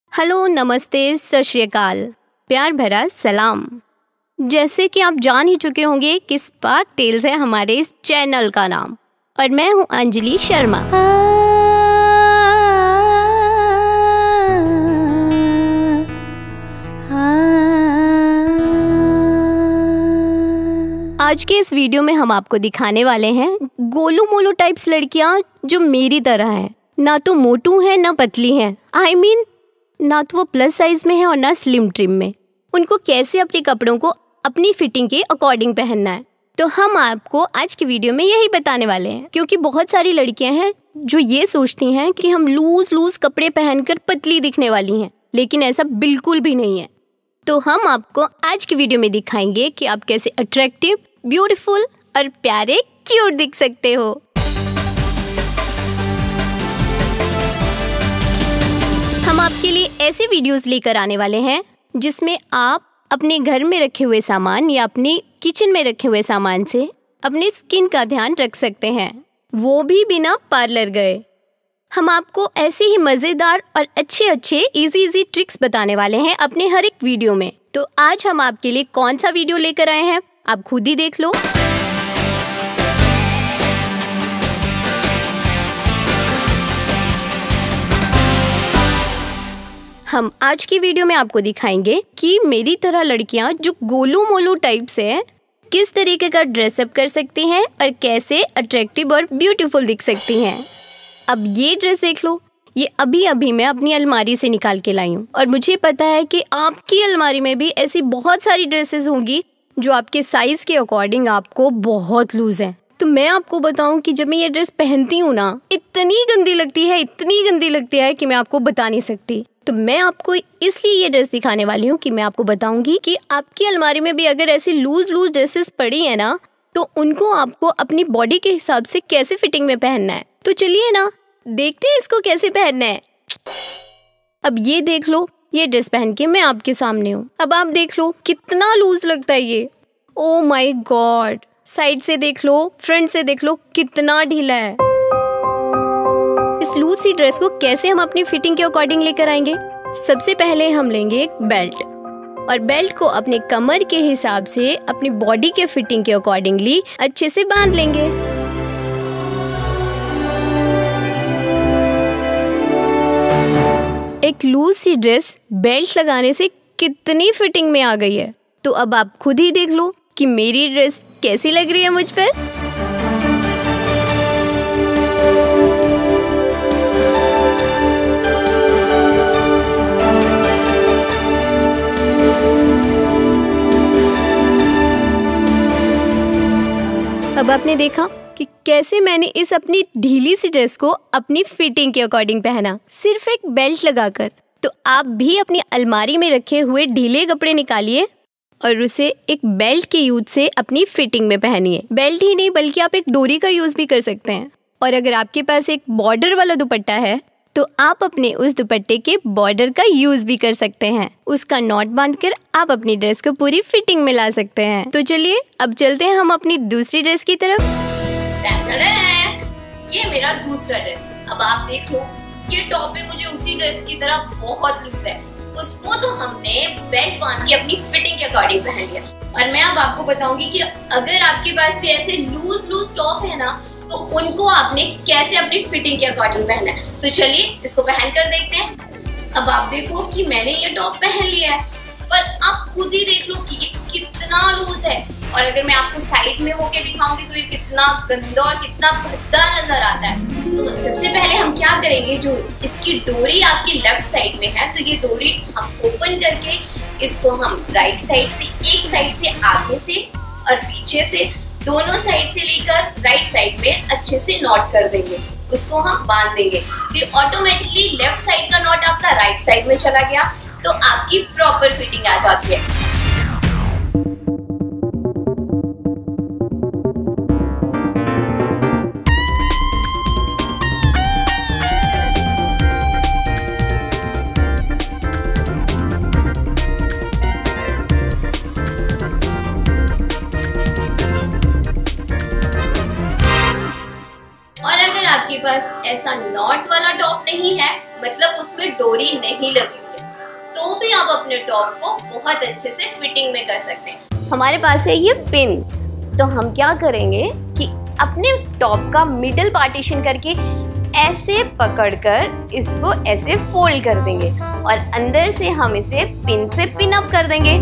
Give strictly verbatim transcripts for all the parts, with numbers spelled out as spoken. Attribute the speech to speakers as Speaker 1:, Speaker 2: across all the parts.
Speaker 1: Hello, नमस्ते, सत श्री अकाल, प्यार भरा सलाम। जैसे कि आप जान ही चुके होंगे कि स्पार्क टेल्स है हमारे इस चैनल का नाम और मैं हूं अंजलि शर्मा। आज के इस वीडियो में हम आपको दिखाने वाले हैं गोलू मोलू टाइप्स लड़कियां जो मेरी तरह हैं, ना तो मोटू हैं ना पतली हैं। आई I मीन mean, ना तो वो प्लस साइज में है और ना स्लिम ट्रिम में। उनको कैसे अपने कपड़ों को अपनी फिटिंग के अकॉर्डिंग पहनना है, तो हम आपको आज की वीडियो में यही बताने वाले हैं। क्योंकि बहुत सारी लड़कियां हैं जो ये सोचती हैं कि हम लूज लूज कपड़े पहनकर पतली दिखने वाली हैं, लेकिन ऐसा बिल्कुल भी नहीं है। तो हम आपको आज की वीडियो में दिखाएंगे कि आप कैसे अट्रैक्टिव, ब्यूटीफुल और प्यारे क्यूट दिख सकते हो। हम आपके लिए ऐसे वीडियोस लेकर आने वाले हैं जिसमें आप अपने घर में रखे हुए सामान या अपने किचन में रखे हुए सामान से अपनी स्किन का ध्यान रख सकते हैं, वो भी बिना पार्लर गए। हम आपको ऐसे ही मज़ेदार और अच्छे अच्छे इजी इजी ट्रिक्स बताने वाले हैं अपने हर एक वीडियो में। तो आज हम आपके लिए कौन सा वीडियो लेकर आए हैं आप खुद ही देख लो। हम आज की वीडियो में आपको दिखाएंगे कि मेरी तरह लड़कियां जो गोलू मोलू टाइप से हैं किस तरीके का ड्रेसअप कर सकती हैं और कैसे अट्रैक्टिव और ब्यूटीफुल दिख सकती हैं। अब ये ड्रेस देख लो, ये अभी अभी मैं अपनी अलमारी से निकाल के लाई हूँ और मुझे पता है कि आपकी अलमारी में भी ऐसी बहुत सारी ड्रेसेस होंगी जो आपके साइज के अकॉर्डिंग आपको बहुत लूज है। तो मैं आपको बताऊं कि जब मैं ये ड्रेस पहनती हूँ ना, इतनी गंदी लगती है इतनी गंदी लगती है कि मैं आपको बता नहीं सकती। तो मैं आपको इसलिए ये ड्रेस दिखाने वाली हूँ कि मैं आपको बताऊंगी कि आपकी अलमारी में भी अगर ऐसी लूज लूज ड्रेसेस पड़ी है ना, तो उनको आपको अपनी बॉडी के हिसाब से कैसे फिटिंग में पहनना है। तो चलिए ना, देखते हैं इसको कैसे पहनना है। अब ये देख लो, ये ड्रेस पहन के मैं आपके सामने हूँ। अब आप देख लो कितना लूज लगता है ये। ओ माय गॉड, साइड से देख लो, फ्रंट से देख लो, कितना ढीला है। इस लूज सी ड्रेस को कैसे हम अपनी फिटिंग के अकॉर्डिंग लेकर आएंगे। सबसे पहले हम लेंगे एक बेल्ट और बेल्ट को अपने कमर के हिसाब से अपनी बॉडी के फिटिंग के अकॉर्डिंगली अच्छे से बांध लेंगे। एक लूज सी ड्रेस बेल्ट लगाने से कितनी फिटिंग में आ गई है। तो अब आप खुद ही देख लो कि मेरी ड्रेस कैसी लग रही है मुझ पर। अब आपने देखा कि कैसे मैंने इस अपनी ढीली सी ड्रेस को अपनी फिटिंग के अकॉर्डिंग पहना, सिर्फ एक बेल्ट लगाकर। तो आप भी अपनी अलमारी में रखे हुए ढीले कपड़े निकालिए और उसे एक बेल्ट के यूज से अपनी फिटिंग में पहनिए। बेल्ट ही नहीं बल्कि आप एक डोरी का यूज भी कर सकते हैं। और अगर आपके पास एक बॉर्डर वाला दुपट्टा है तो आप अपने उस दुपट्टे के बॉर्डर का यूज भी कर सकते हैं। उसका नॉट बांधकर आप अपनी ड्रेस को पूरी फिटिंग में ला सकते हैं। तो चलिए अब चलते हैं हम अपनी दूसरी ड्रेस की तरफ।
Speaker 2: ये मेरा दूसरा ड्रेस। अब आप देख लो, ये टॉप भी मुझे उसी ड्रेस की तरह बहुत लूज है। उसको तो हमने बेल्ट बांध के अपनी फिटिंग के अकॉर्डिंग पहन लिया। और मैं अब आपको बताऊंगी कि अगर आपके पास भी ऐसे लूज लूज टॉप है ना, तो उनको आपने कैसे अपनी फिटिंग के अकॉर्डिंग पहनना है। तो चलिए इसको पहन कर देखते हैं। अब आप देखो कि मैंने ये टॉप पहन लिया है, पर आप खुद ही देख लो कि ये कितना लूज है। और अगर मैं आपको साइड में होके दिखाऊंगी तो ये कितना गंदा और कितना भद्दा नजर आता है। तो सबसे पहले हम क्या करेंगे, जो इसकी डोरी आपकी लेफ्ट साइड में है, तो ये डोरी हम ओपन करके इसको हम राइट साइड से, एक साइड से आगे से और पीछे से, दोनों साइड से लेकर राइट साइड में अच्छे से नॉट कर देंगे। उसको हम बांध देंगे तो ऑटोमेटिकली लेफ्ट साइड का नॉट आपका राइट साइड में चला गया, तो आपकी प्रॉपर फिटिंग आ जाती है। आपके पास ऐसा नॉट वाला टॉप नहीं है, मतलब उसमें डोरी नहीं लगी है, तो भी आप अपने टॉप को बहुत अच्छे से फिटिंग में कर सकते हैं।
Speaker 1: हमारे पास है ये पिन, तो हम क्या करेंगे कि अपने टॉप का मिडल पार्टीशन करके ऐसे पकड़कर इसको ऐसे फोल्ड कर देंगे और अंदर से हम इसे पिन से पिन अप कर देंगे।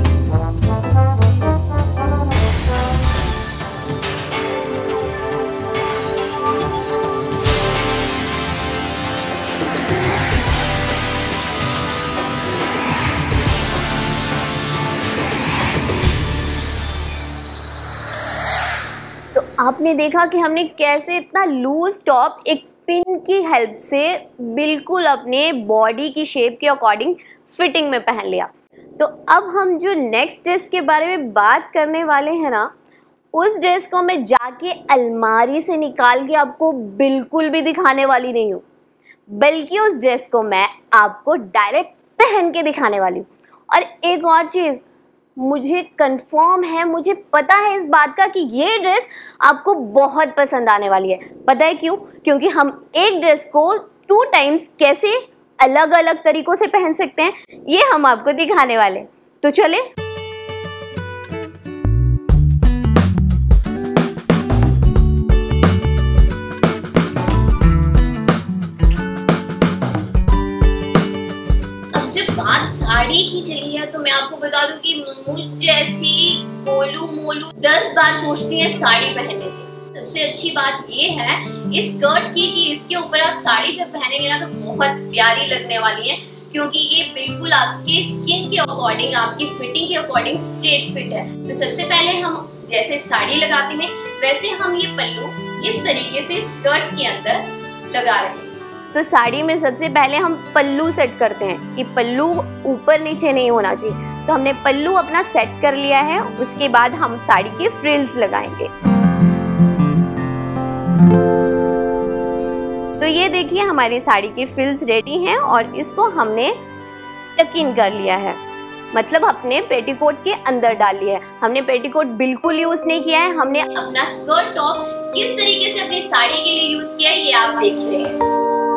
Speaker 1: तो आपने देखा कि हमने कैसे इतना लूज टॉप एक पिन की हेल्प से बिल्कुल अपने बॉडी की शेप के अकॉर्डिंग फिटिंग में पहन लिया। तो अब हम जो नेक्स्ट ड्रेस के बारे में बात करने वाले हैं ना, उस ड्रेस को मैं जाके अलमारी से निकाल के आपको बिल्कुल भी दिखाने वाली नहीं हूँ, बल्कि उस ड्रेस को मैं आपको डायरेक्ट पहन के दिखाने वाली हूँ। और एक और चीज़, मुझे कंफर्म है, मुझे पता है इस बात का कि ये ड्रेस आपको बहुत पसंद आने वाली है। पता है क्यों? क्योंकि हम एक ड्रेस को टू टाइम्स कैसे अलग अलग तरीकों से पहन सकते हैं, ये हम आपको दिखाने वाले। तो चले।
Speaker 2: साड़ी की चली है तो मैं आपको बता दूं कि मुझ जैसी गोलू मोलू दस बार सोचती है साड़ी पहनने से। सबसे अच्छी बात ये है इस स्कर्ट की कि इसके ऊपर आप साड़ी जब पहनेंगे ना तो बहुत प्यारी लगने वाली है, क्योंकि ये बिल्कुल आपके स्किन के अकॉर्डिंग, आपकी फिटिंग के अकॉर्डिंग स्ट्रेट फिट है। तो सबसे पहले हम जैसे साड़ी लगाते हैं वैसे हम ये पल्लू इस तरीके से स्कर्ट के अंदर लगा रहे हैं।
Speaker 1: तो साड़ी में सबसे पहले हम पल्लू सेट करते हैं कि पल्लू ऊपर नीचे नहीं होना चाहिए। तो हमने पल्लू अपना सेट कर लिया है, उसके बाद हम साड़ी के फ्रिल्स लगाएंगे। तो ये देखिए हमारी साड़ी की फ्रिल्स रेडी हैं और इसको हमने टक इन कर लिया है, मतलब अपने पेटीकोट के अंदर डाल लिया है। हमने पेटीकोट बिल्कुल यूज नहीं किया है, हमने
Speaker 2: अपना स्कर्ट टॉप किस तरीके से अपनी साड़ी के लिए यूज किया है ये आप देख रहे हैं।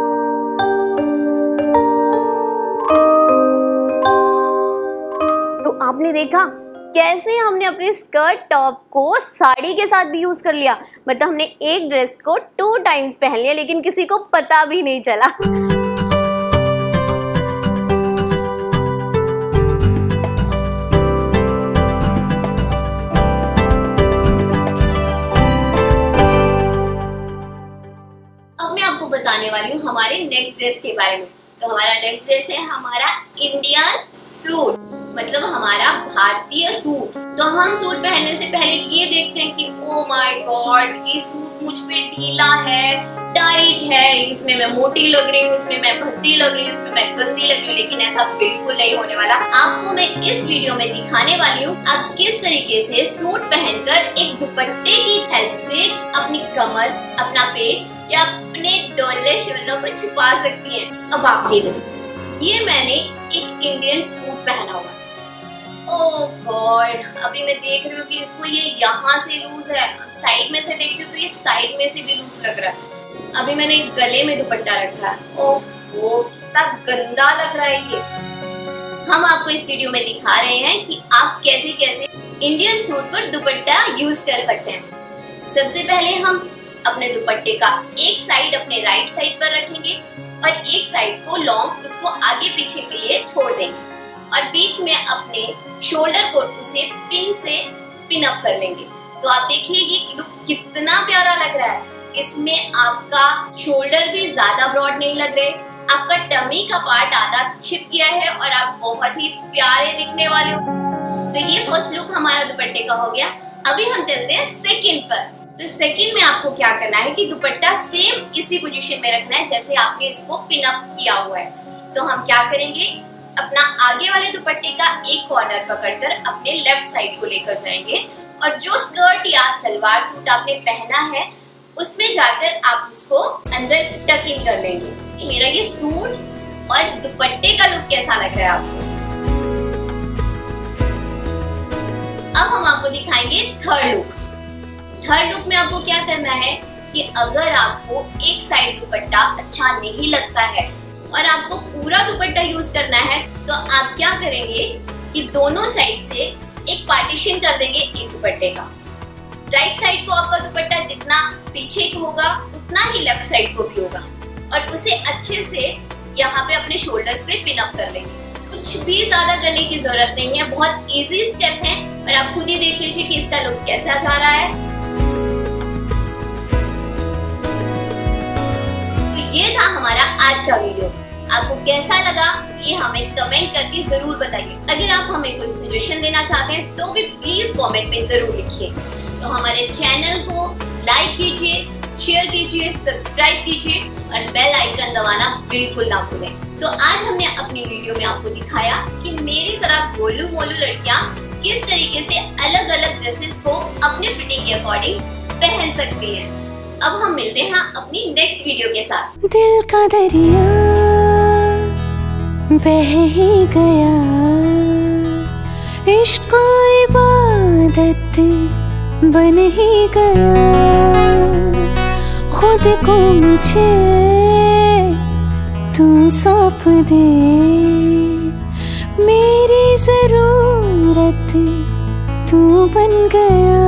Speaker 1: आपने देखा कैसे हमने अपने स्कर्ट टॉप को साड़ी के साथ भी यूज कर लिया, मतलब हमने एक ड्रेस को टू टाइम्स पहन लिया लेकिन किसी को पता भी नहीं चला।
Speaker 2: अब मैं आपको बताने वाली हूँ हमारे नेक्स्ट ड्रेस के बारे में। तो हमारा नेक्स्ट ड्रेस है हमारा इंडियन सूट, मतलब हमारा भारतीय सूट। तो हम सूट पहनने से पहले ये देखते हैं कि ओ माय गॉड ये सूट मुझ पे ढीला है, टाइट है, इसमें मैं मोटी लग रही हूँ, इसमें मैं भद्दी लग रही हूँ, इसमें मैं गंदी लग रही हूँ। लेकिन ऐसा बिल्कुल नहीं होने वाला। आपको मैं इस वीडियो में दिखाने वाली हूँ आप किस तरीके से सूट पहनकर एक दुपट्टे की हेल्प से अपनी कमर, अपना पेट या अपने डोले शोलों को छुपा सकती हैं। अब आप ये देखो, ये मैंने एक इंडियन सूट पहना हुआ। ओह गॉड, अभी मैं देख रही हूँ कि इसको ये यहाँ से लूज है, साइड में से देखती हूँ तो ये साइड में से भी लूज लग रहा है। अभी मैंने गले में दुपट्टा रखा है, ओह वो कितना गंदा लग रहा है ये। हम आपको इस वीडियो में दिखा रहे हैं कि आप कैसे कैसे इंडियन सूट पर दुपट्टा यूज कर सकते हैं। सबसे पहले हम अपने दुपट्टे का एक साइड अपने राइट साइड पर रखेंगे और एक साइड को लॉन्ग उसको आगे पीछे के लिए छोड़ देंगे और बीच में अपने शोल्डर को उसे पिन से पिन अप कर लेंगे। तो आप देखिए ये लुक कितना प्यारा लग रहा है। इसमें आपका शोल्डर भी ज्यादा ब्रॉड नहीं लग रहे, आपका टमी का पार्ट आधा छिप गया है और आप बहुत ही प्यारे दिखने वाले हो। तो ये फर्स्ट लुक हमारा दुपट्टे का हो गया। अभी हम चलते हैं सेकंड पर। तो सेकंड में आपको क्या करना है कि दुपट्टा सेम इसी पोजीशन में रखना है जैसे आपने इसको पिन अप किया हुआ है। तो हम क्या करेंगे, अपना आगे वाले दुपट्टे का एक कॉर्नर पकड़कर अपने लेफ्ट साइड को लेकर जाएंगे और जो स्कर्ट या सलवार सूट आपने पहना है उसमें जाकर आप उसको अंदर टक इन कर लेंगे। मेरा ये सूट और दुपट्टे का लुक कैसा लग रहा है आपको? अब हम आपको दिखाएंगे थर्ड लुक। थर्ड लुक में आपको क्या करना है कि अगर आपको एक साइड दुपट्टा अच्छा नहीं लगता है और आपको पूरा दुपट्टा यूज करना है तो आप क्या करेंगे कि दोनों साइड से एक पार्टीशन कर देंगे एक दुपट्टे का। राइट साइड को आपका दुपट्टा जितना पीछे होगा उतना ही लेफ्ट साइड को भी होगा और उसे अच्छे से यहाँ पे अपने शोल्डर्स पे पिन अप कर लेंगे। कुछ भी ज्यादा करने की जरूरत नहीं है, बहुत इजी स्टेप है और आप खुद ही देख लीजिए कि इसका लुक कैसा जा रहा है। तो ये था हमारा आज का वीडियो। आपको कैसा लगा ये हमें कमेंट करके जरूर बताइए। अगर आप हमें कोई सजेशन देना चाहते हैं तो भी प्लीज कमेंट में जरूर लिखिए। तो हमारे चैनल को लाइक कीजिए, शेयर कीजिए, सब्सक्राइब कीजिए और बेल आइकन दबाना बिल्कुल ना भूलें। तो आज हमने अपनी वीडियो में आपको दिखाया कि मेरी तरह गोलू मोलू लड़कियां किस तरीके से अलग अलग ड्रेसेस को अपने फिटिंग के अकॉर्डिंग पहन सकती हैं। अब हम मिलते हैं अपनी नेक्स्ट वीडियो के साथ।
Speaker 3: दिल का दरिया बह ही गया, इश्क इबादत बन ही गया, खुद को मुझे तू सौंप दे, मेरी जरूरत तू बन गया।